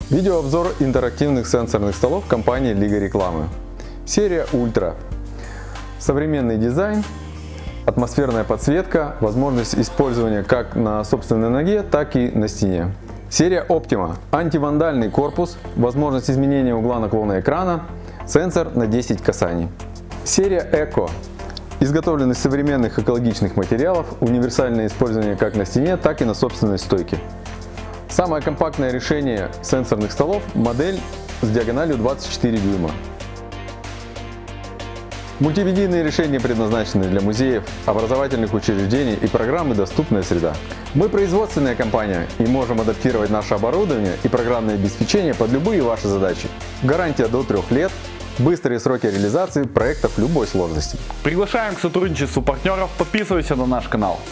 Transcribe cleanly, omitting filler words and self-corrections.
Видеообзор интерактивных сенсорных столов компании Лига Рекламы. Серия Ультра. Современный дизайн, атмосферная подсветка, возможность использования как на собственной ноге, так и на стене. Серия Optima. Антивандальный корпус, возможность изменения угла наклона экрана, сенсор на 10 касаний. Серия Eco. Изготовлен из современных экологичных материалов, универсальное использование как на стене, так и на собственной стойке. Самое компактное решение сенсорных столов – модель с диагональю 24 дюйма. Мультимедийные решения предназначены для музеев, образовательных учреждений и программы «Доступная среда». Мы производственная компания и можем адаптировать наше оборудование и программное обеспечение под любые ваши задачи. Гарантия до 3 лет, быстрые сроки реализации проектов любой сложности. Приглашаем к сотрудничеству партнеров, подписывайся на наш канал.